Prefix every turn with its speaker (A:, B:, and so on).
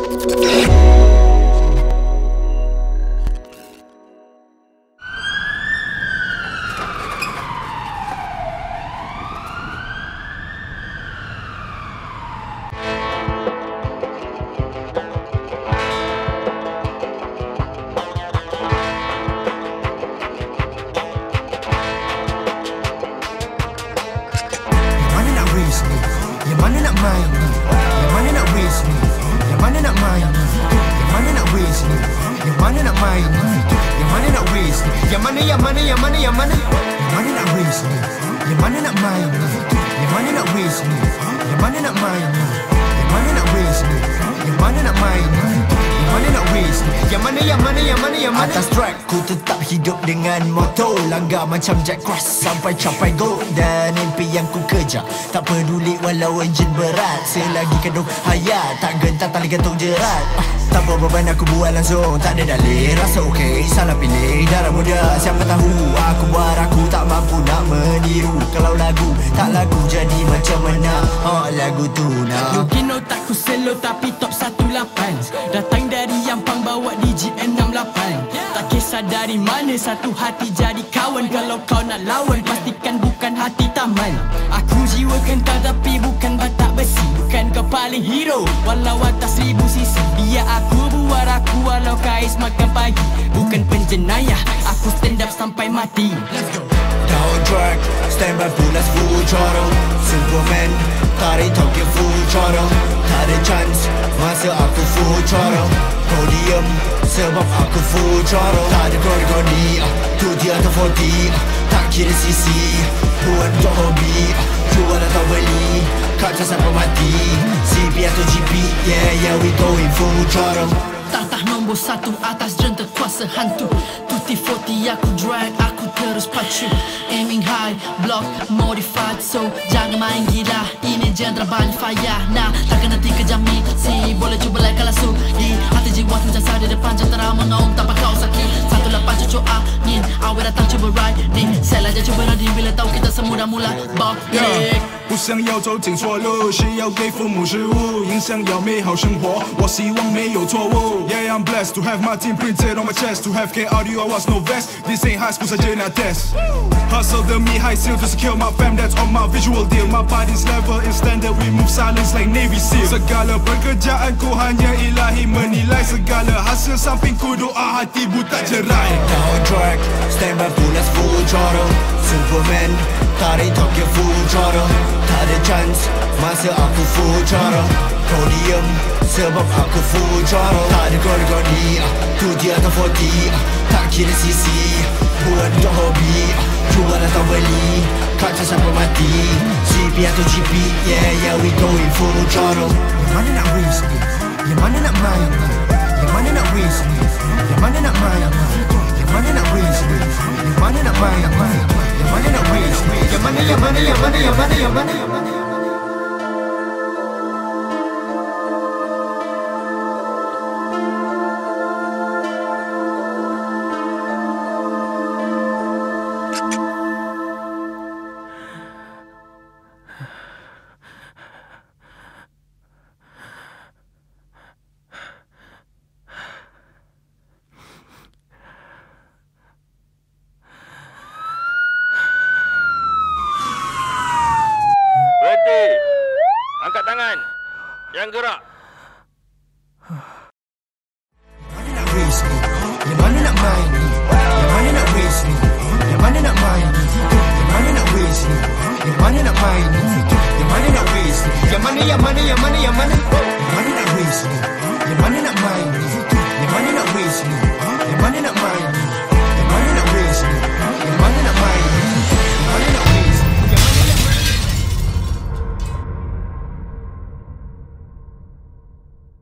A: Yang mana nak main ni? Yang mana nak waste ni? Yang mana nak main ni? Yang mana nak waste ni? Yang mana nak main ni? Yang mana nak waste ni? Yang mana? Yang mana nak waste ni? Yang mana nak main ni? Yang mana nak waste ni? Yang mana nak main ni? Yang mana nak waste ni? Yang mana nak main ni? Yang mana nak waste ni? Yang mana? Atas track ku tetap hidup dengan moto, langgar macam Jack Cross sampai capai goal. Dan mimpi yang ku kejar tak peduli walau enjin berat. Selagi kandung hayat tak gentar tali gantung jerat. Tanpa beban aku buat langsung, tak ada dalih. Rasa okey, salah pilih darah muda. Siapa tahu aku buat aku tak mampu nak meniru. Kalau lagu tak lagu jadi macam mana lagu tu nak.
B: Mungkin otakku slow tapi top 18. Datang dari Yampang bawa DJN 68. Tak kisah dari mana, satu hati jadi kawan. Kalau kau nak lawan pastikan bukan hati taman. Aku jiwa kental tapi bukan batak besi. Bukan kau paling hero walau atas 1000 cc. Biar aku buat aku walau kais makan pagi. Bukan penjenayah, aku stand up sampai mati.
A: Let's go. Down track, stand by pulas full throttle. Superman, tarik Tokyo full throttle. Tak ada chance masa aku full throttle. Podium sebab aku full throttle. Tak ada kori-kori, 2T atau 4T, tak kira sisi. Buat untuk hobi, jual atau beli, kaca sampai mati. CP atau GP, yeah we going full throttle.
C: Tatah nombor 1 atas jenta kuasa hantu. Tutti 40 aku drag, aku terus pacu. Aiming high, block modified. So jangan main gila, ini jendera banyak fire. Nah, takkan nanti kejam misi. Boleh cuba like kalau sudi. Hati jiwa tu jasa di depan jentera mengaum tanpa kau sakit. 18 cucuk angin, awet datang cuba ride ni. Sel aja cuba ready bila tahu kita semua dah mula balik.
D: 不想要走进错路，是要给父母食物，影响要美好生活。我希望没有错误。Yeah, I'm blessed to have my team printed on my chest. To have K audio, I was no vest. This ain't high school saja nak test. Hustle demi high seal to secure my fam. That's on my visual deal. My body's level in standard. We move silence like Navy SEAL. Segala pekerjaanku hanya ilahi menilai. Segala hasil sampingku doa hati buta cerai.
A: Down track, stand by pulas full throttle. Superman, tarik Tokyo full throttle. Tak ada chance masa aku full throttle. Podium sebab aku full throttle. Tak ada kori-kori, 2T atau 4T, tak kira sisi. Buat untuk hobi, jual atau beli, kaca sampai mati. CP atau GP, yeah we going full throttle. Yang mana nak waste ni? Yang mana nak main ni? Yang mana nak waste ni? Yang mana nak main ni? Yang mana nak waste ni? Yang mana nak main ni? Yang mana nak waste ni? Yang mana?
E: Berhenti. Angkat tangan. Yang gerak.
A: Yang mana nak waste ni? Yang mana nak main ni? Yang mana nak waste ni? Yang mana nak main ni? Yang mana nak waste ni? Yang mana nak main ni? Yang mana nak waste ni? Yang mana?